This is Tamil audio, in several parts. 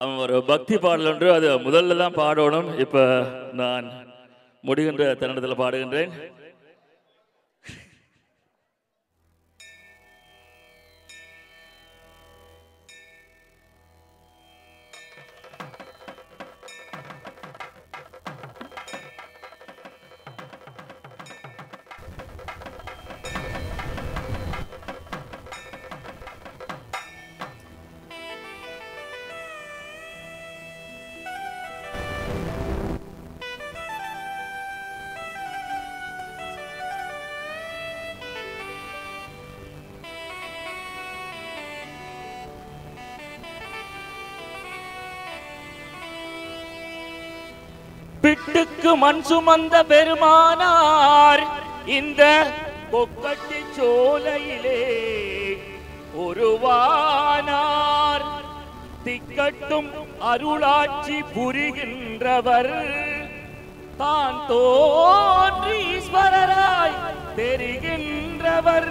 அவன் ஒரு பக்தி பாடல் ஒன்று, அது முதல்ல தான் பாடணும். இப்ப நான் முடிகின்ற தருணத்தில் பாடுகின்றேன். பிட்டுக்கு மண் சுமந்த பெருமானார் இந்த கொக்கட்டி சோலையிலே ஒருவானார். திக்கட்டும் அருளாட்சி புரிகின்றவர் தான் தோன்றி ஈஸ்வரராய் தெரிகின்றவர்.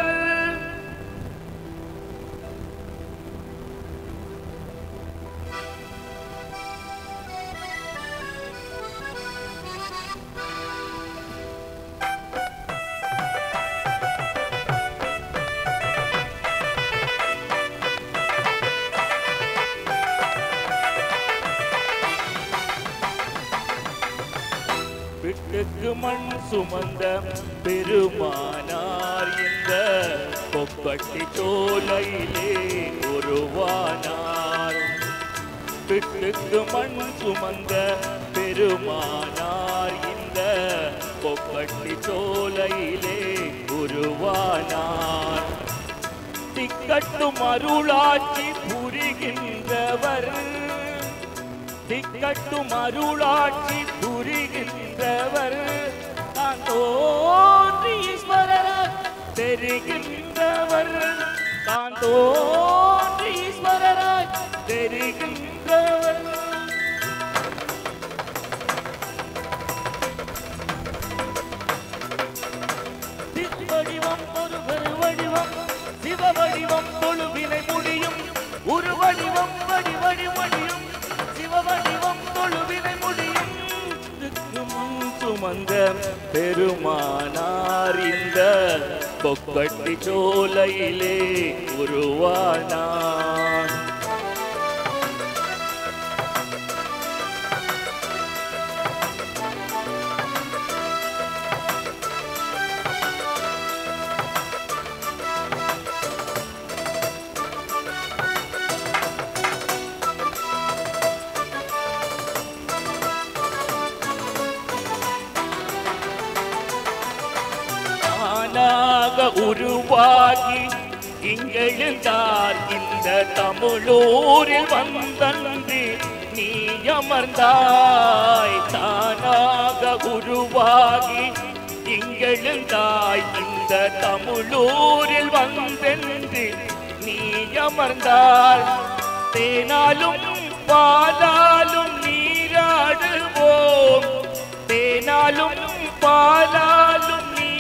பிட்டுக்கு மண் சுமந்த பெருமானார் இந்த கொக்கட்டி சோலையிலே ஒருவானார். பிட்டுக்கு மண் சுமந்த பெருமானார் இந்த கொக்கட்டி சோலையிலே ஒருவானார். திக்கட்டும் அருளாட்சி புரிகின்றவர் திக்கட்டும் அருளாட்சி புரிகின்றவர் தான் தோன்றி ஈஸ்வரராய் தெரிகின்றவர். தான் தோன்றி ஈஸ்வரராய் தெரிகின்றவர். திருவடிவம் ஒரு பெருவடிவம் சிவவடிவம் தொழுவினை முடியும். உருவடிவம் வடிவடி முடியும் சிவவடிவம் தொழுவினை முடியும். சுமந்த பெருமானார் இந்த கொக்கட்டி சோலையிலே உருவானார். உருவாகி இங்கெழுந்தார் இந்த தமிழூரில் வந்தன்று நீ அமர்ந்தாய். தானாக உருவாகி இங்கெழுந்தாய் இந்த தமிழூரில் வந்தென்று நீ அமர்ந்தாய். தேனாலும் பாலாலும் நீராடுவோம் தேனாலும் பாலாலும்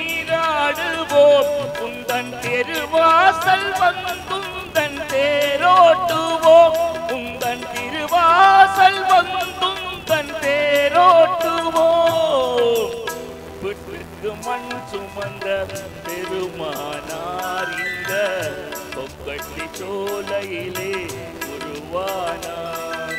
உந்தன் திருவாசல் வந்துந்தன் தேரோட்டுவோம். உந்தன் திருவாசல் வந்துந்தன் தேரோட்டுவோம். பிட்டுக்கு மண் சுமந்த பெருமானார் இந்த கொக்கட்டி சோலையிலே உருவானார்.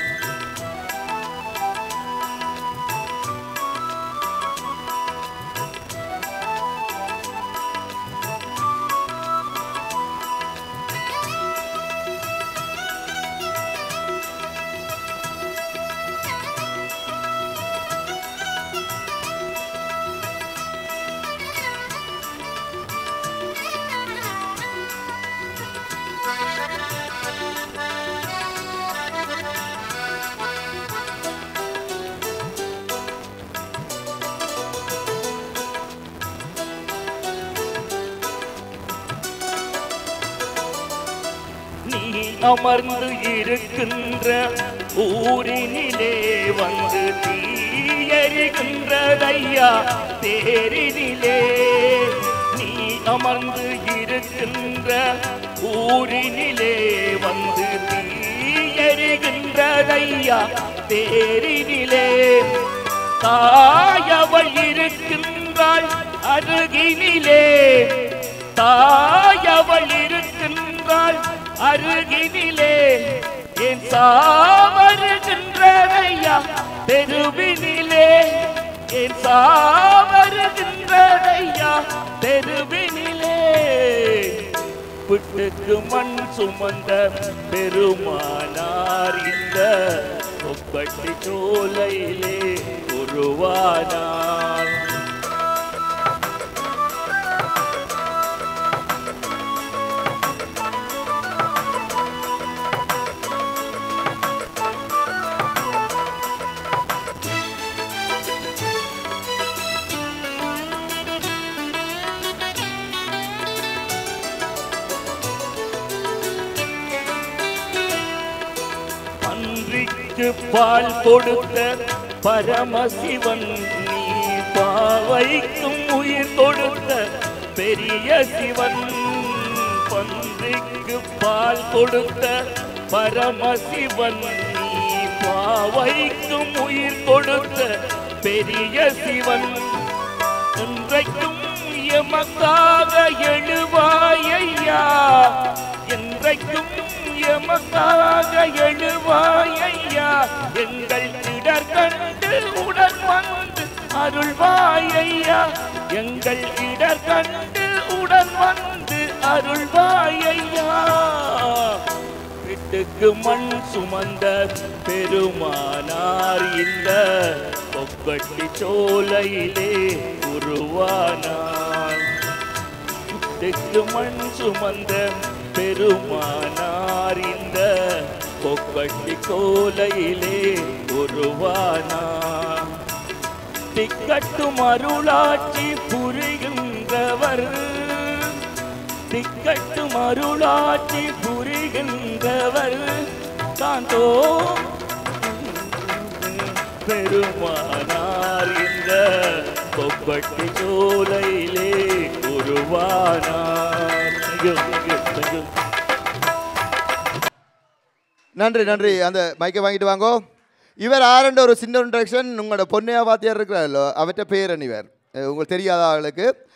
அமர்ந்து இருக்கின்ற ஊரினிலே வந்து தீயறிகின்றதையா தேரினிலே. நீ அமர்ந்து இருக்கின்ற ஊரினிலே வந்து தீயறிகின்ற இருக்கின்றதையா தேரினிலே தாயவள் இருக்கின்றாள் அருகினிலே தாயவள் இருக்கின்றாள் அருகினிலே என் சாவருகின்றதையா தெருவினிலே என் சாவருகின்றதையா தெருவினிலே புட்டுக்கு மண் சுமந்த பெருமானார் இந்த கொப்பட்டி சோலையிலே உருவானார். பால் கொடுத்த பரமசிவன் நீ பாவைக்கும் உயிர் கொடுத்த பெரிய சிவன். பன்றிக்கு பால் கொடுத்த பரமசிவன் நீ பாவைக்கும் உயிர் கொடுத்த பெரிய சிவன். இன்றைக்கும் எமக்காக எழுவாயையா என்றைக்கும் எமக்காக எழுவாயையா எங்கள் இடர் கண்டு உடன் வந்து அருள்வாயையா எங்கள் இடர் கண்டு உடன் வந்து அருள்வாயையா. வீட்டுக்கு மண் சுமந்த பெருமானார் இந்த கொப்பட்டி சோலையிலே உருவானார். வீட்டுக்கு மண் சுமந்த பெருமானார் இந்த கொப்பட்டி கோலையிலே உருவானார். திக்கட்டும் அருளாட்சி புரிகின்றவர் திக்கட்டும் அருளாட்சி புரிகின்றவர் காந்தோ பெருமானார் இந்த கொப்பட்டி சோலையிலே உருவானார். நன்றி நன்றி. அந்த மைக்கை வாங்கிட்டு வாங்கோ. இவர் ஆரண்ட ஒரு சின்ன இன்ட்ரக்ஷன். உங்களோட பொன்னையா வாத்தியார் இருக்கிறாரோ அவற்ற பேரன் இவர் உங்களுக்கு தெரியாத ஆளுக்கு.